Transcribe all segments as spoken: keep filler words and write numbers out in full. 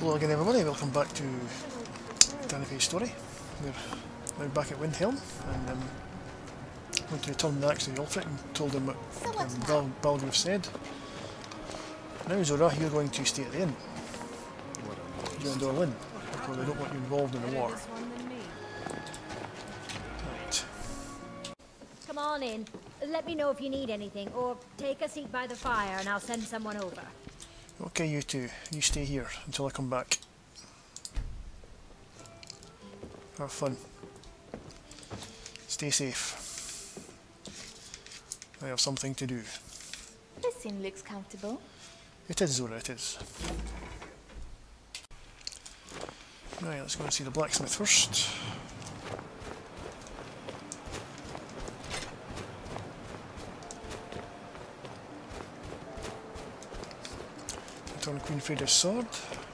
Hello again everybody, welcome back to Danny's story. We're now back at Windhelm and um, I'm going to return back to Ulfric and told him what um, Bal Balgruuf said. Now Zora, you're going to stay at the inn. You and Orlin, because I don't want you involved in the war. Right. Come on in. Let me know if you need anything, or take a seat by the fire and I'll send someone over. Okay, you two, you stay here until I come back. Have fun. Stay safe. I have something to do. This inn looks comfortable. It is, Zora, it is. Right, let's go and see the blacksmith first. Return Queen Freda's sword.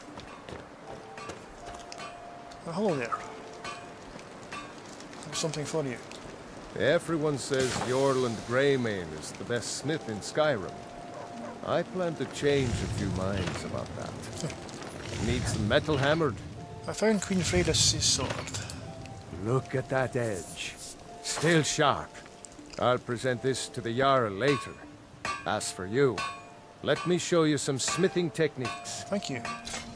Oh, hello there. I have something for you. Everyone says Jorland Greymane is the best smith in Skyrim. I plan to change a few minds about that. Needs the metal hammered. I found Queen Freda's sword. Look at that edge. Still sharp. I'll present this to the Jarl later. As for you, let me show you some smithing techniques. Thank you.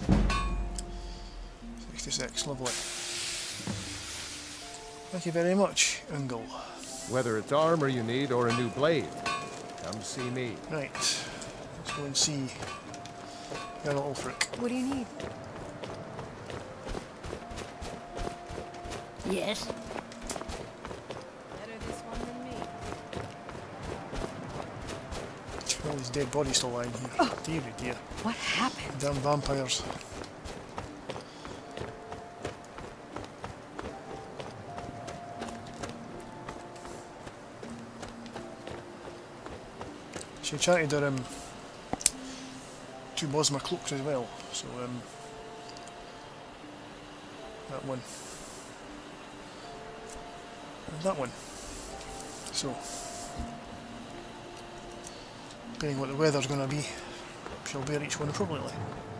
sixty-six, lovely. Thank you very much, Ungle. Whether it's armor you need or a new blade, come see me. Right, let's go and see Jarl Ulfric. What do you need? Yes? Better this one than me. All these dead bodies still lying here. Oh. Dear, dear. What happened? Damn vampires. She chatted her um, two Bosma cloaks as well, so um, that one and that one. So, depending what the weather's going to be, she'll bear each one appropriately.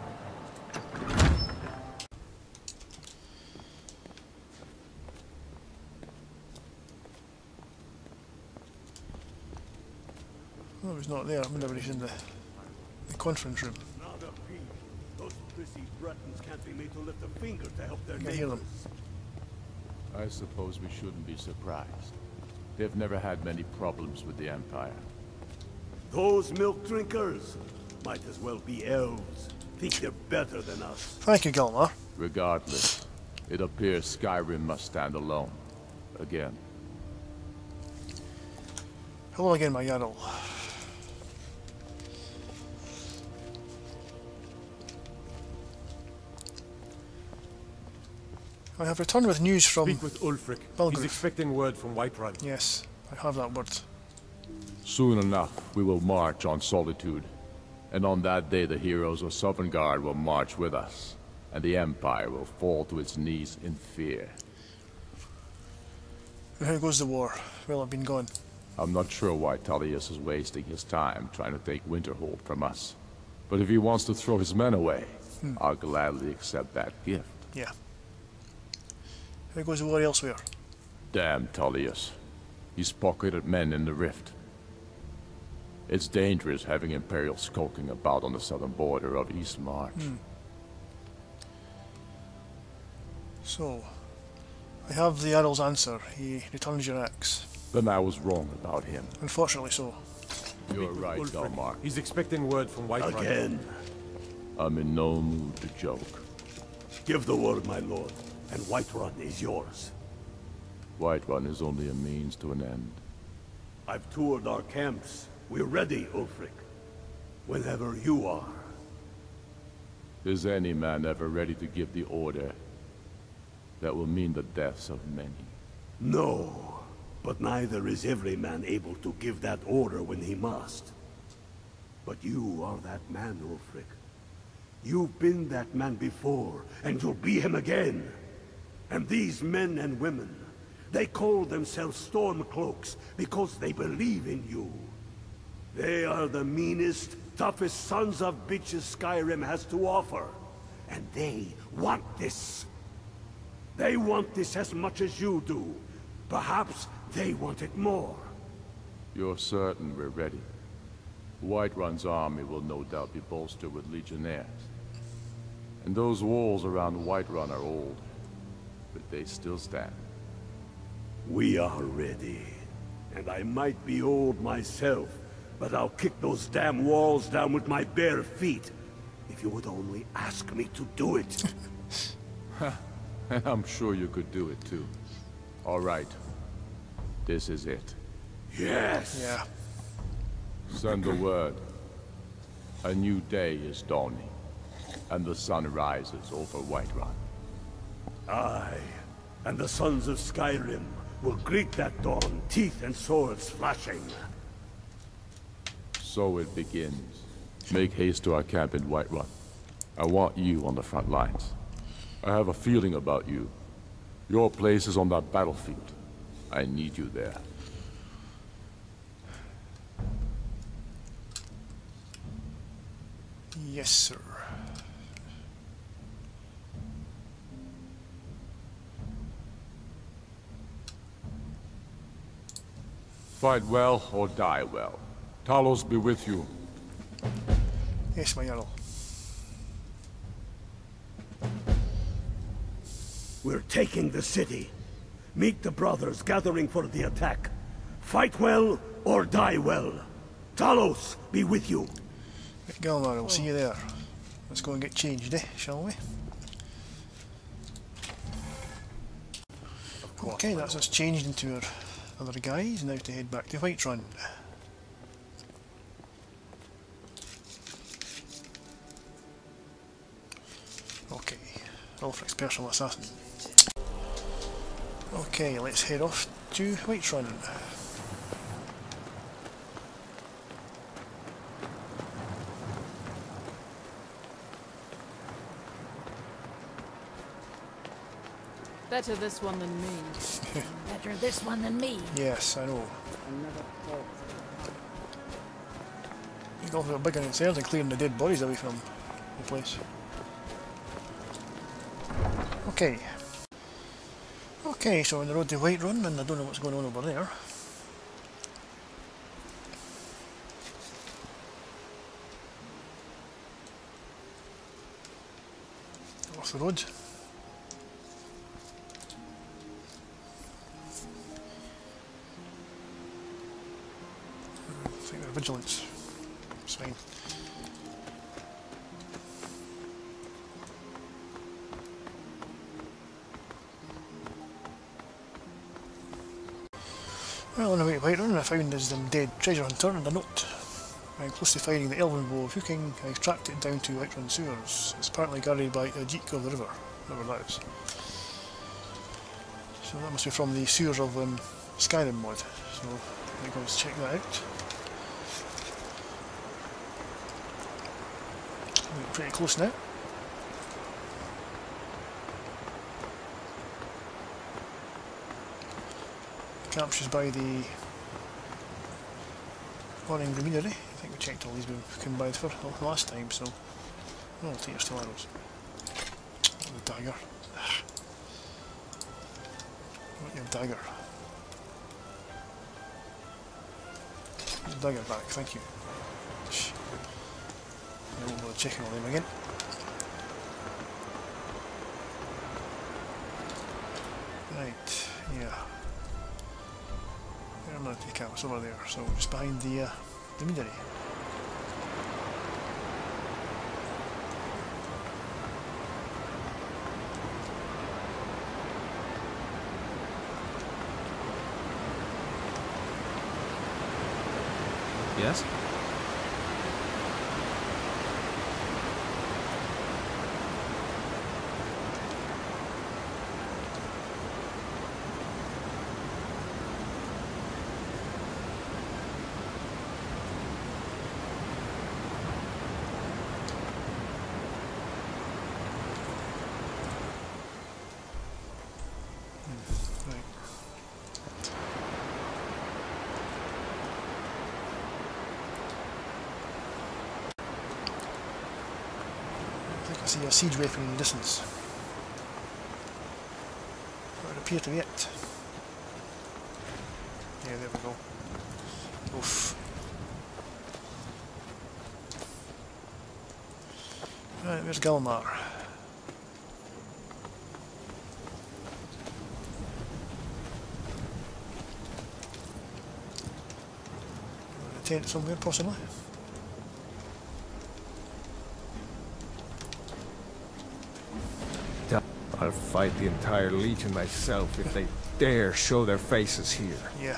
Oh, he's not there. Whenever he's in the, the conference room. Those prissy Bretons can't be made to lift a finger to help their I can hear them. I suppose we shouldn't be surprised. They've never had many problems with the Empire. Those milk drinkers might as well be elves. Think they're better than us. Thank you, Gilmar. Regardless, it appears Skyrim must stand alone. Again. Hello again, my Jarl. I have returned with news from Speak with Ulfric. Balgruuf. He's expecting word from Whiterun. Yes, I have that word. Soon enough, we will march on Solitude. And on that day, the heroes of Sovngarde will march with us. And the Empire will fall to its knees in fear. And how goes the war? Well, I've been gone. I'm not sure why Tullius is wasting his time trying to take Winterhold from us. But if he wants to throw his men away, hmm. I'll gladly accept that gift. Yeah. How goes the war elsewhere? Damn Tullius. He's pocketed men in the Rift. It's dangerous having Imperials skulking about on the southern border of East March. Hmm. So, I have the Jarl's answer. He returns your axe. Then I was wrong about him. Unfortunately so. You're right, Ulfric. Dalmar. He's expecting word from Whiterun. Again. I'm in no mood to joke. Give the word, my lord, and Whiterun is yours. Whiterun is only a means to an end. I've toured our camps. We're ready, Ulfric. Whenever you are. Is any man ever ready to give the order that will mean the deaths of many? No, but neither is every man able to give that order when he must. But you are that man, Ulfric. You've been that man before, and you'll be him again. And these men and women, they call themselves Stormcloaks because they believe in you. They are the meanest, toughest sons of bitches Skyrim has to offer. And they want this. They want this as much as you do. Perhaps they want it more. You're certain we're ready? Whiterun's army will no doubt be bolstered with legionnaires. And those walls around Whiterun are old, but they still stand. We are ready. And I might be old myself, but I'll kick those damn walls down with my bare feet. If you would only ask me to do it. I'm sure you could do it too. All right. This is it. Yes. Yeah. Send the word. A new day is dawning, and the sun rises over Whiterun. Aye, and the sons of Skyrim will greet that dawn, teeth and swords flashing. So it begins. Make haste to our camp in Whiterun. I want you on the front lines. I have a feeling about you. Your place is on that battlefield. I need you there. Yes, sir. Fight well or die well. Talos be with you. Yes, my Jarl. We're taking the city. Meet the brothers gathering for the attack. Fight well or die well. Talos be with you. Right, Galmar, I'll see you there. Let's go and get changed, eh, shall we? Okay, that's us changed into our other guys. Now to head back to Whiterun. Okay, Ulfric's personal assassin. Okay, let's head off to Whiterun. Better this one than me. Better this one than me. Yes, I know. He's got a bigger concerns than clearing the dead bodies away from the place. Okay. Okay, so on the road to Whiterun, and I don't know what's going on over there. Off the road. I think they're vigilance. It's fine. Well, on the way to Whiterun, I found his um, dead treasure hunter and a note. I'm close to finding the elven bow of hooking. I've tracked it down to Whiterun sewers. It's apparently guarded by Ajik of the river, whatever that is. So that must be from the sewers of um, Skyrim mod. So I'm going to check that out. We're pretty close now. Captures by the Warring Remunery. I think we checked all these we came by for the last time, so I'll take your still arrows. Oh, the dagger. I want your dagger. The dagger back, thank you. I won't bother checking all them again. Right, yeah. I'm going to take out over there, so just behind the uh, the Remunery. Yes? I see a siege weapon in the distance. That would appear to be it. Yeah, there we go. Oof. Right, there's Galmar. A tent somewhere, possibly. I'll fight the entire Legion myself if they dare show their faces here. Yeah.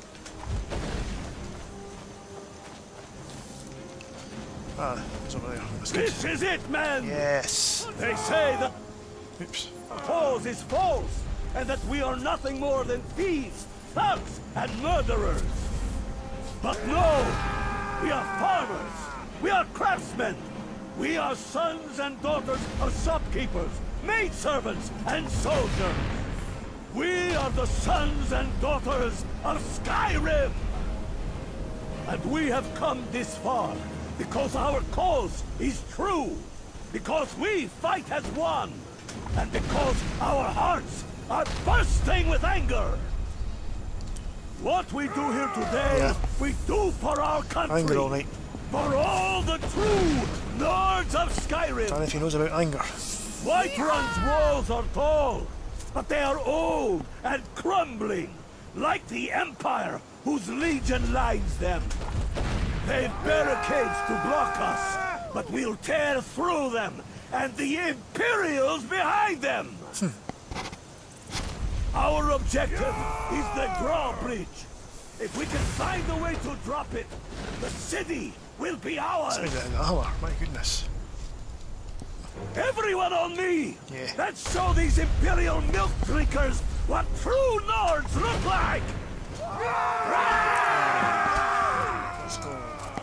Ah, it's over there. That's good. This is it, man! Yes. They say that Oops. false is false, and that we are nothing more than thieves, thugs, and murderers. But no! We are farmers! We are craftsmen! We are sons and daughters of shopkeepers, maidservants, and soldiers! We are the sons and daughters of Skyrim! And we have come this far because our cause is true, because we fight as one, and because our hearts are bursting with anger! What we do here today, Yeah. we do for our country! Anger, all right. For all the true Lords of Skyrim! I don't know if he knows about anger. Whiterun's walls are tall, but they are old and crumbling, like the Empire whose legion lines them. They've barricades to block us, but we'll tear through them, and the Imperials behind them! Our objective is the drawbridge. If we can find a way to drop it, the city will be ours! It's made an hour, my goodness. Everyone on me! Yeah. Let's show these Imperial milk drinkers what true Nords look like! Let's go.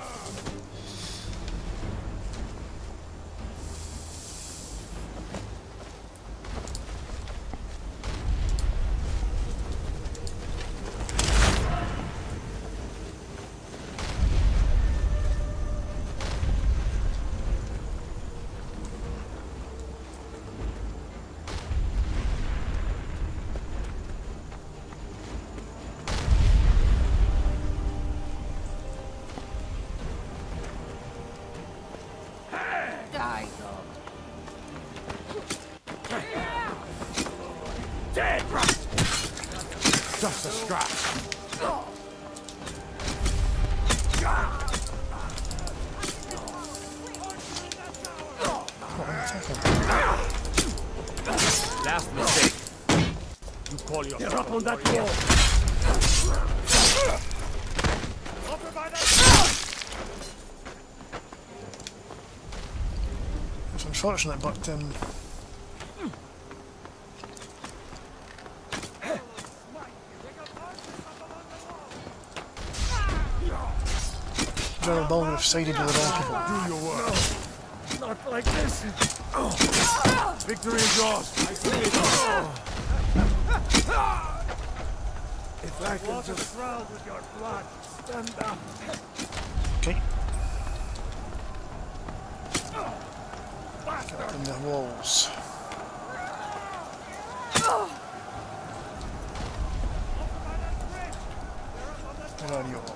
Dead! Just a scratch. Last mistake. You call yourself They're up on that warrior. wall! It's unfortunate, but um, General Baldur sided with the wrong people. Do your work. Not like this. Victory is yours. I see it. If I can just drown with your blood, stand up. Okay. Get in the walls. Where are you all?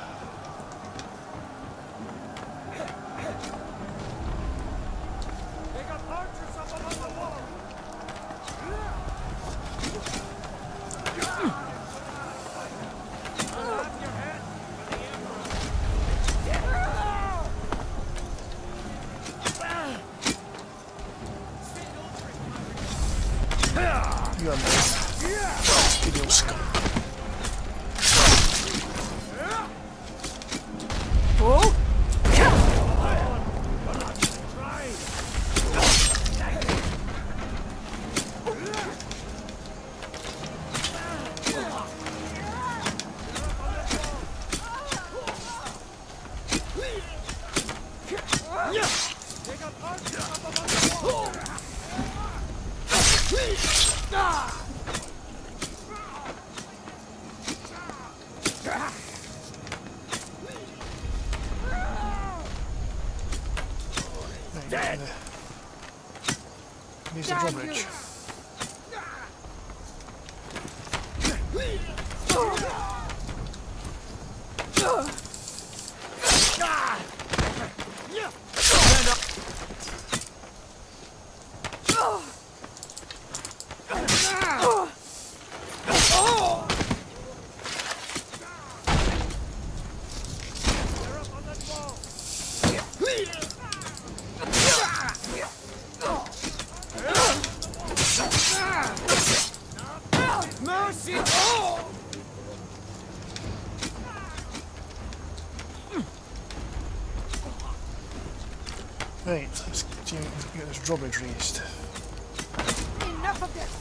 You are mine. Give your scum. Oh! Dead! Needs the drawbridge. Right, let's see if we can get this drawbridge raised. Enough of this!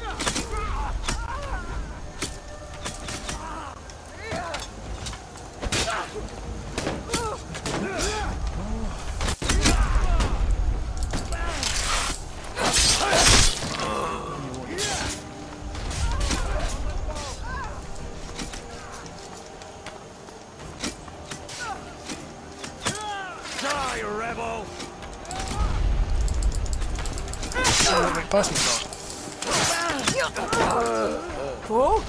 Die, rebel! Oh, right past me, Cool?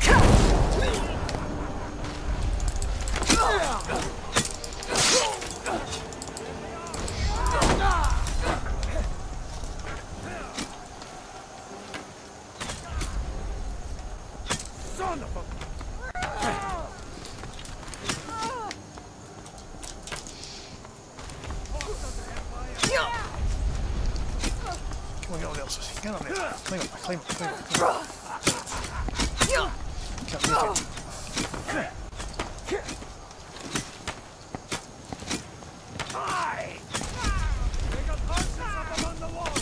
Son of a... Come on, get on the else's. Get on there. Climb up, climb up, climb up. Climb up. Can't make it. Aye! They got horses up among the walls!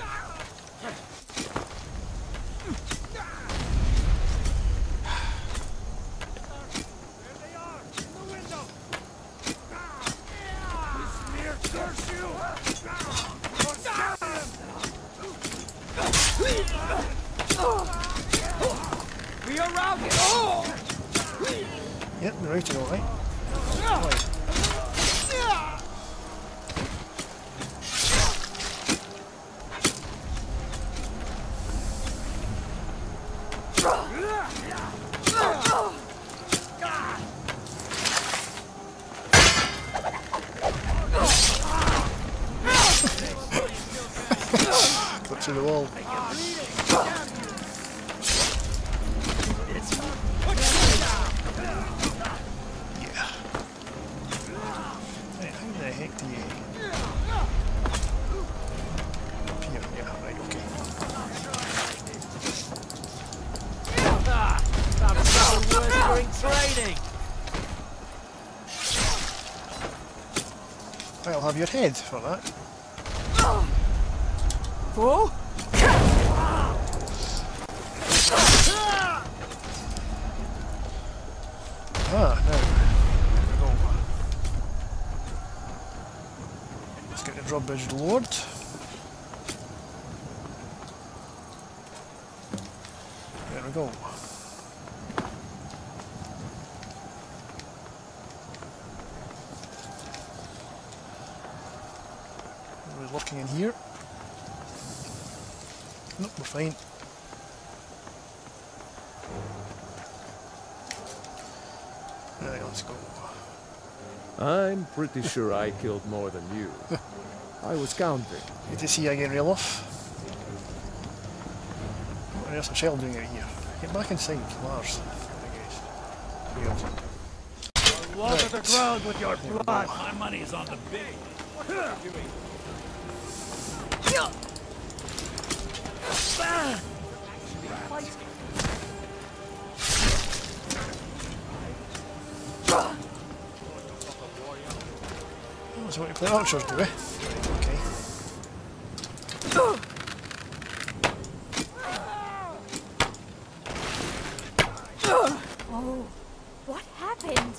There they are! In the window! This smear curse you! Or stab him! We are routed! Yep, we're routed all right. Right. Got through the wall. Yeah. Right, how the heck do you... Up here, yeah, right, okay. That was worth doing training! I'll have your head for that. Cool? Ah, now, there we go. Let's get the drawbridge lowered. There we go. We're looking in here. Nope, we're fine. Right, let's go. I'm pretty sure I killed more than you. I was counting. Good to see you again, real off. What else is Shell doing out here? Get back inside, Lars. I guess. Weird. Water Right. the ground with your There we blood! go. My money's on the big! What are you doing? Oh, so what you play archers, do we? Right, okay. Oh, what happened?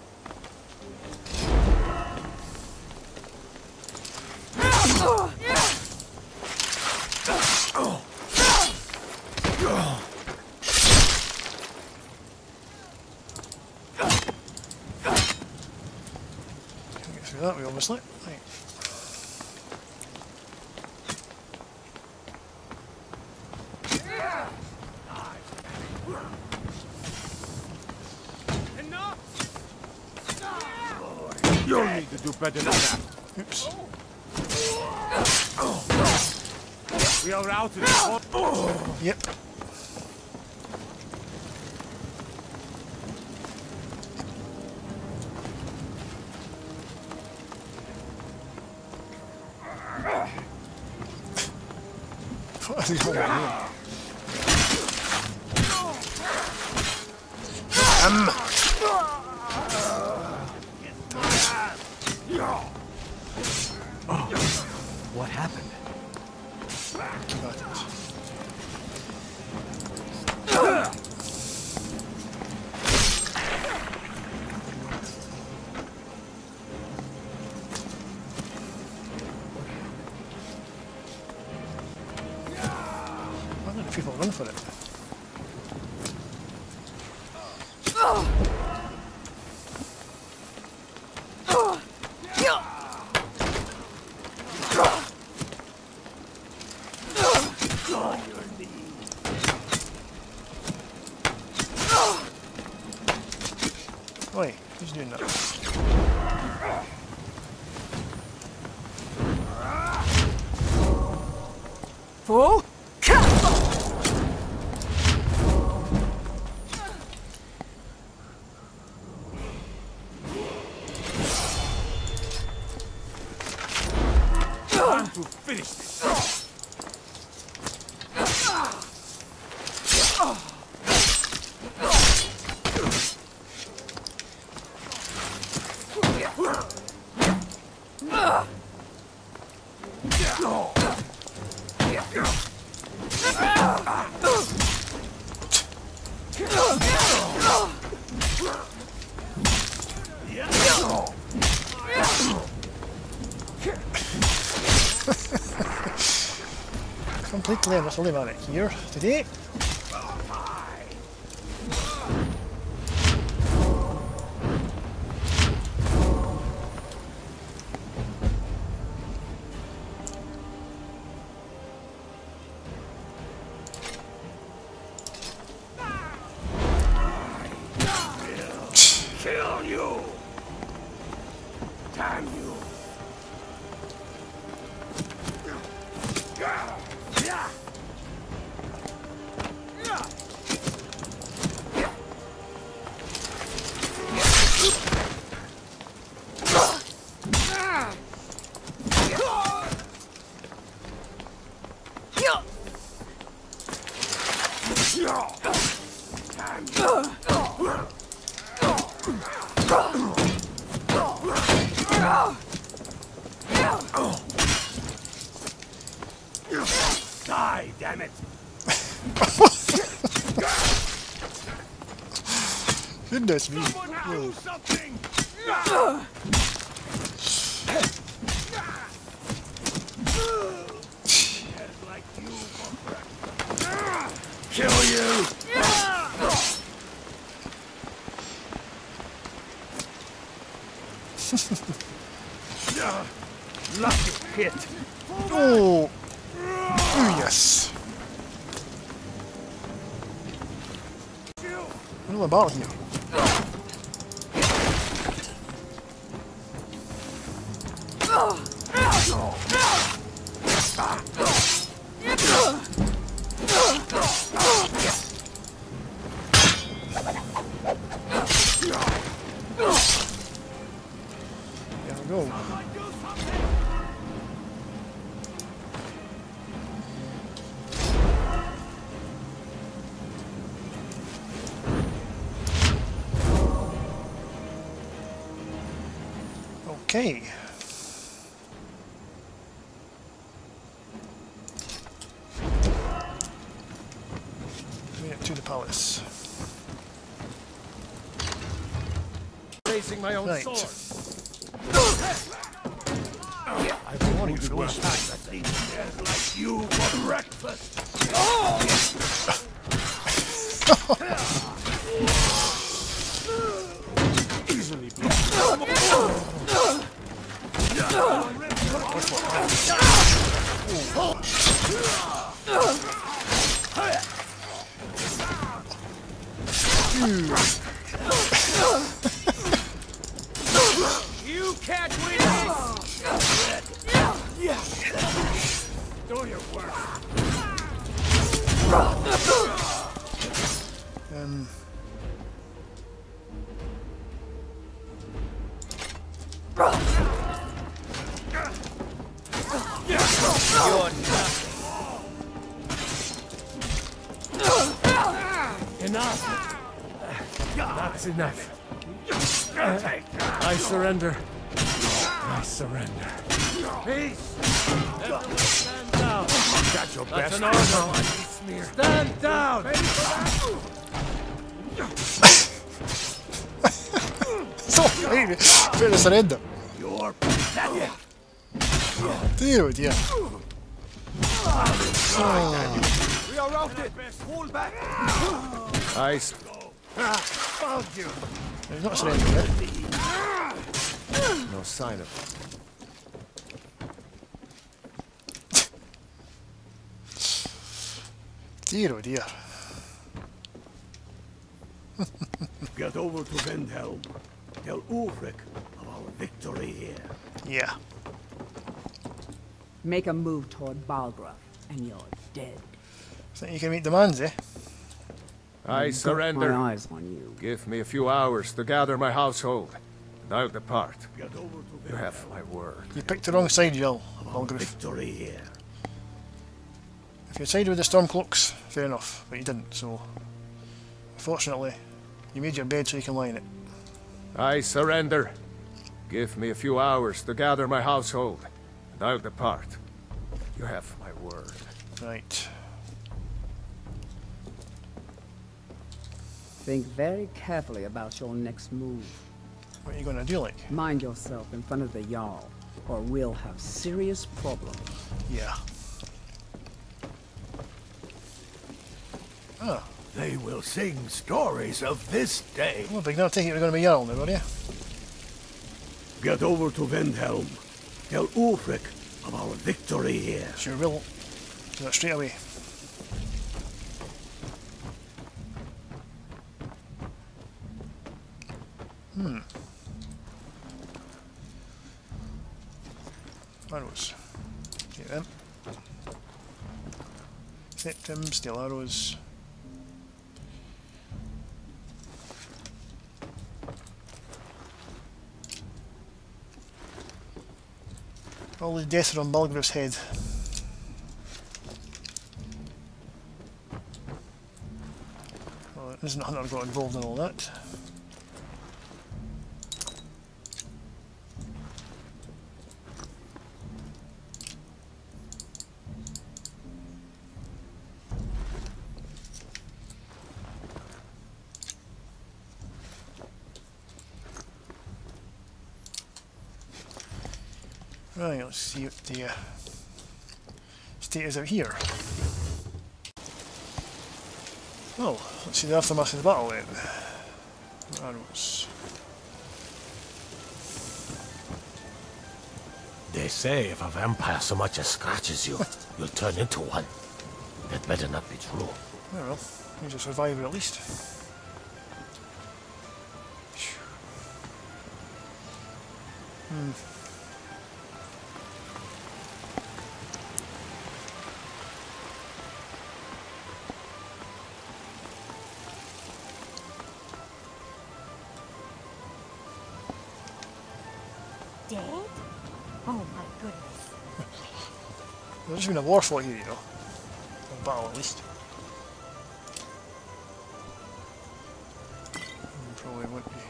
Can't get through that way, obviously. Right. better than that. Oops. We are out in the Yep. What are they all doing? Um. What happened? Keep at it. Why don't people run for it? Oi, who's doing that? Fool! time to finish this. Completely irrelevant here today. Kill you! Damn you! Die, damn it! Goodness me. Do something! Like you for breakfast. Kill you! Lucky hit! Oh! Oh, yes! What all about here? There we go. Okay. Bring it to the palace. Raising my own Right. sword. I've warned you for Well, this. I think there's like you for breakfast. Easily You You can't win this! Do your work. Um. Enough. That's enough. I surrender. I surrender. Peace. Everyone stand down. Got your That's best. an order. Stand down. So baby, fair to surrender. You're pathetic. Dear, dear. We are routed. Pull back. I Found you. He's not surrendering yet. no sign of it. Dear, oh dear. Get over to Windhelm. Tell Ulfric of our victory here. Yeah. Make a move toward Balgruuf, and you're dead. Think you can meet demands, eh? I surrender. My eyes on you. Give me a few hours to gather my household, and I'll depart. Get over to You Windhelm. have my word. You picked the wrong side, Jill. Our Balgruuf. victory here. If you sided with the Stormcloaks, fair enough, but you didn't, so... Unfortunately, you made your bed so you can lie in it. I surrender. Give me a few hours to gather my household, and I'll depart. You have my word. Right. Think very carefully about your next move. What are you going to do, like? Mind yourself in front of the Jarl, or we'll have serious problems. Yeah. Oh. They will sing stories of this day. Well, big now take it you're going to be Jarl now, are you? Get over to Windhelm. Tell Ulfric of our victory here. Sure will. Do that straight away. Hmm. Arrows. Get them. Septim, steel arrows. All the death are on Balgruuf's head. Well, isn't Hunter got involved in all that? Right, let's see what the uh, state is out here. Well, let's see the aftermath of the battle then. Arrows. They say if a vampire so much as scratches you, you'll turn into one. That better not be true. Oh well, he's a survivor at least. Hmm. Dead? Oh my goodness. There's just been a war fought here, you know. A battle at least. Hmm, probably won't be.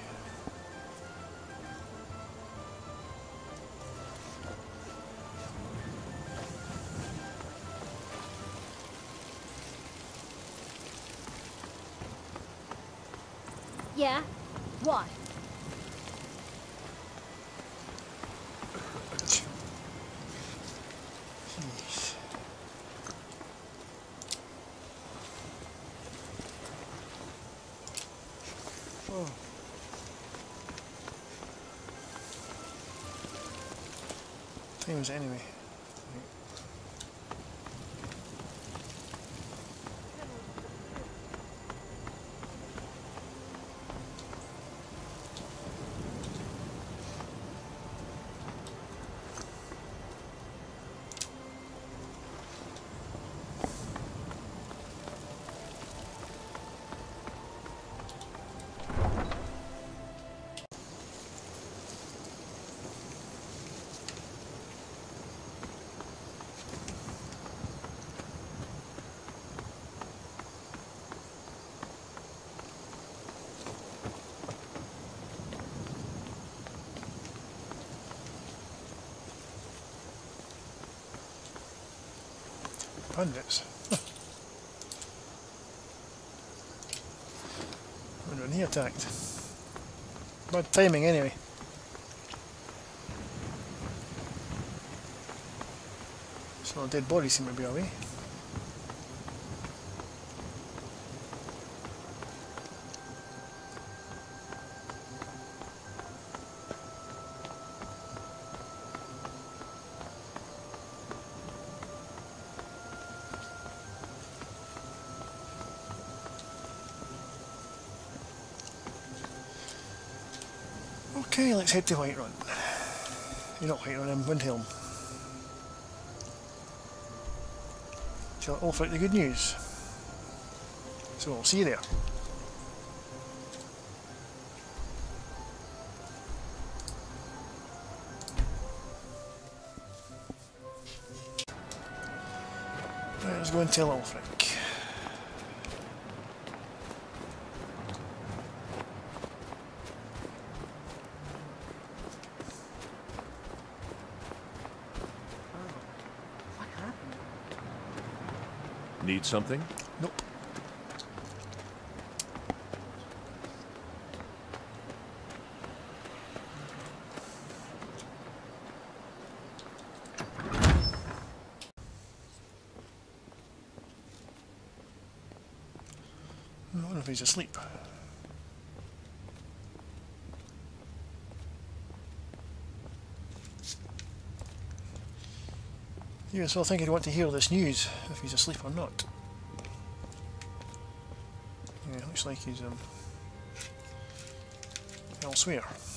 Yeah? What? Jeez. Oh. Time is it anyway? Bandits. Huh. Wonder when he attacked. Bad timing anyway. So dead bodies seem to be away. Okay, let's head to Whiterun. You're not Whiterun, I'm Windhelm. Tell Ulfric the good news. So I'll see you there. Right, let's go and tell Ulfric. Need something? Nope. I wonder if he's asleep. Yes, well, I think I'd want to hear this news, if he's asleep or not. Yeah, looks like he's um, elsewhere.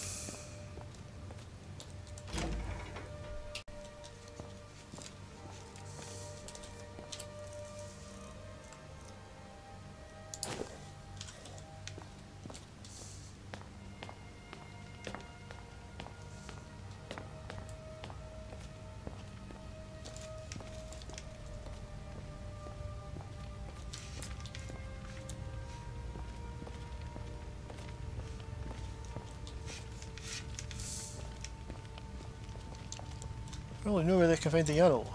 Well, I know where they can find the Jarl.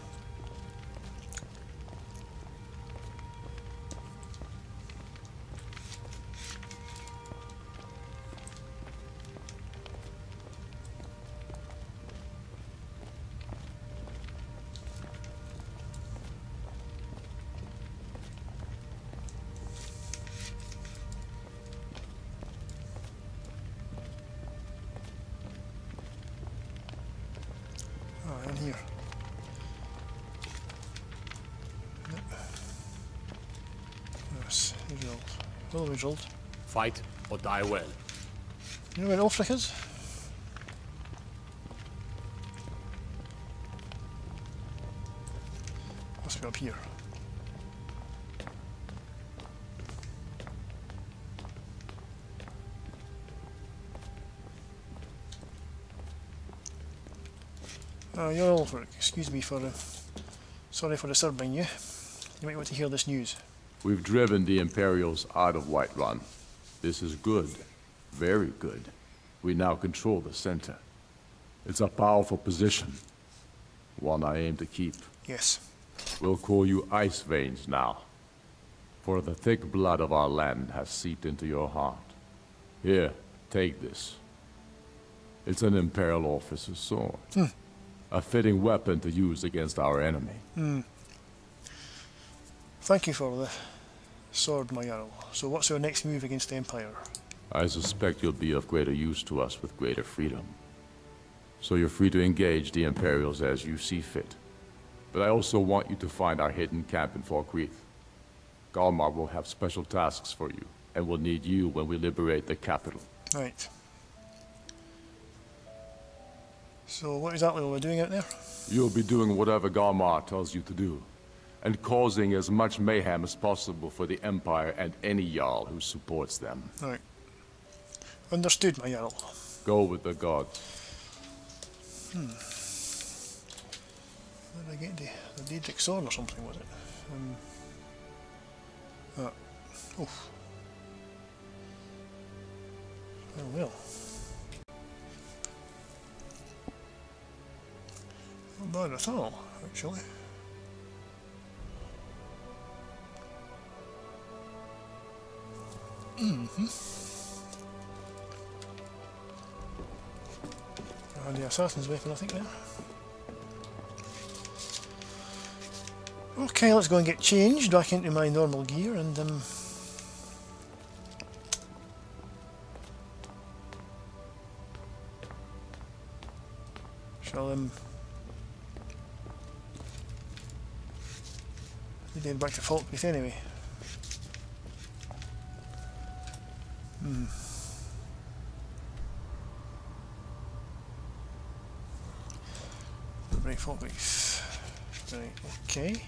In here. Yep. Yes, he's rolled. Well, he's rolled. Fight or die well. You know where Ulfric is? Must be up here. Uh, you're Ulfric. Excuse me for uh, sorry for disturbing you. You might want to hear this news. We've driven the Imperials out of Whiterun. This is good. Very good. We now control the center. It's a powerful position. One I aim to keep. Yes. We'll call you Ice Veins now. For the thick blood of our land has seeped into your heart. Here, take this. It's an Imperial officer's sword. Hmm. A fitting weapon to use against our enemy. Hmm. Thank you for the sword, my Jarl. So what's our next move against the Empire? I suspect you'll be of greater use to us with greater freedom. So you're free to engage the Imperials as you see fit. But I also want you to find our hidden camp in Falkreath. Galmar will have special tasks for you, and will need you when we liberate the capital. Right. So what exactly are we doing out there? You'll be doing whatever Galmar tells you to do, and causing as much mayhem as possible for the Empire and any Jarl who supports them. Right. Understood, my Jarl. Go with the gods. Hmm. Where did I get the, the Daedric sword or something, was it? Um, ah. Oof. Well, well. Not bad at all, actually. Mm-hmm. Oh, the assassin's weapon, I think, there. Okay, let's go and get changed back into my normal gear and um shall um need to head back to Falkreath anyway. Hmm. Right, Falkreath. Right, okay.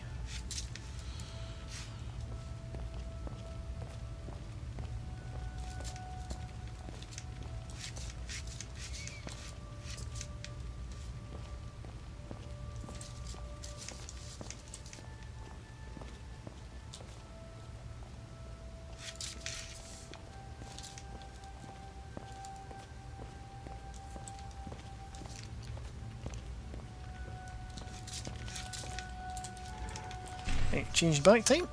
Right, changed back time.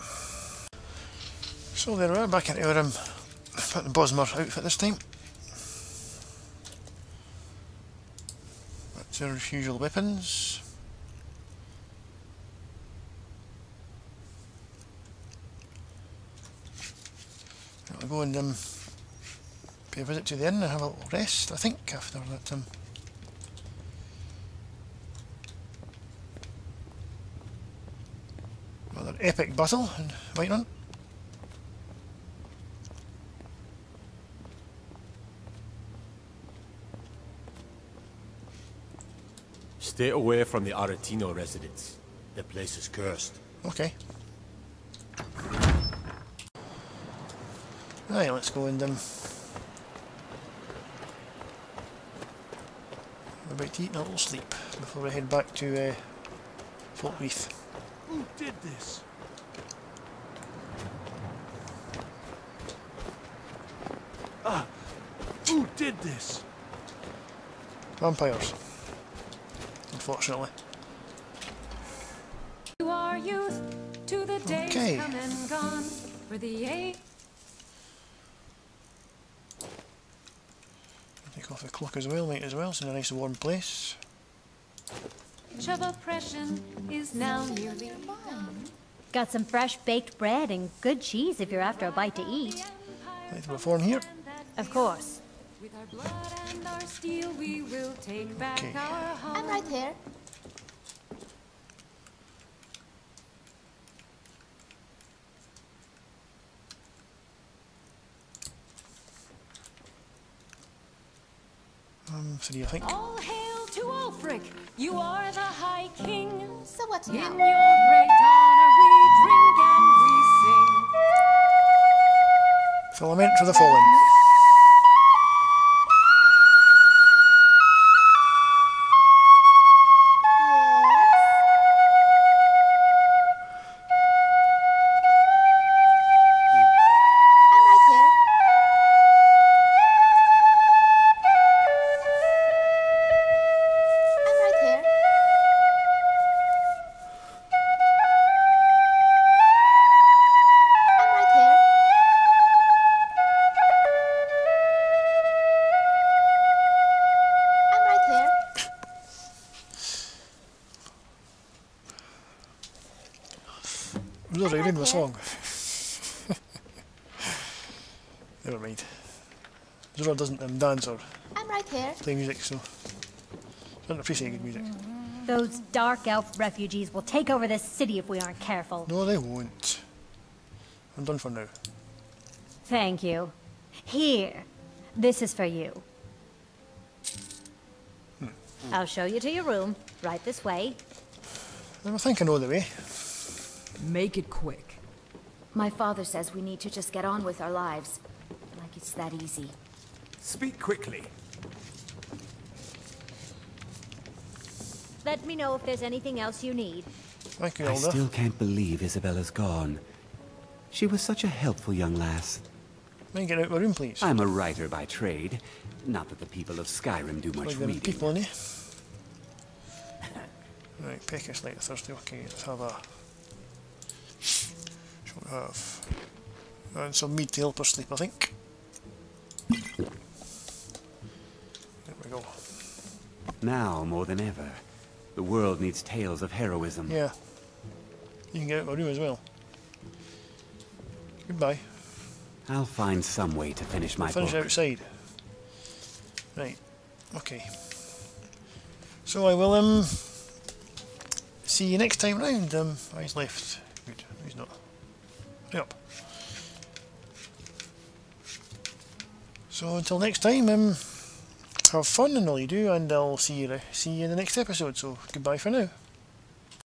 So there we are, back into our um, put the Bosmer outfit this time. That's our usual weapons. I'll go and um, pay a visit to the inn and have a little rest, I think, after that um, rather epic battle in Whiterun. Stay away from the Aretino residence. The place is cursed. Okay. Right, let's go and um, have a bite to eat and a little sleep before we head back to uh, Falkreath. Who did this? Ah! Who did this? Vampires. Unfortunately. To our youth, to the days Okay. come and gone, for the age Take off the cloak as well, mate, as well. It's in a nice warm place. of oppression is now nearly Got some fresh baked bread and good cheese if you're after a bite to eat. Like to perform here. Of course. with our blood and our steel we will take back Okay. our home. I'm right here. Um, three, I think. All hail to Ulfric, you are the High King. So what In your now? great honor we drink and we sing. So lament for the fallen. I'm right here. I'm right here. I'm right here. I'm right here. It was already in the Okay. song. Never mind. Zora doesn't um, dance or I'm right here. play music, so doesn't appreciate good music. Those dark elf refugees will take over this city if we aren't careful. No, they won't. I'm done for now. Thank you. Here. This is for you. I'll show you to your room. Right this way. I think I know the way. Make it quick. My father says we need to just get on with our lives. Like it's that easy. Speak quickly. Let me know if there's anything else you need. Thank you, I Elder. still can't believe Isabella's gone. She was such a helpful young lass. May I get out of my room, please? I'm a writer by trade. Not that the people of Skyrim do much Like them reading. people in here. Right, Peckus Light Thursday. Okay, let's have a. Shall we have And some mead to help her sleep, I think. There we go. Now, more than ever, the world needs tales of heroism. Yeah. You can get out of my room as well. Goodbye. I'll find some way to finish my Finish book. outside. Right. Okay. So I will um see you next time round. Um, oh, he's left. Good. He's not. Yep. So until next time, um, have fun and all you do, and I'll see you see you in the next episode. So goodbye for now.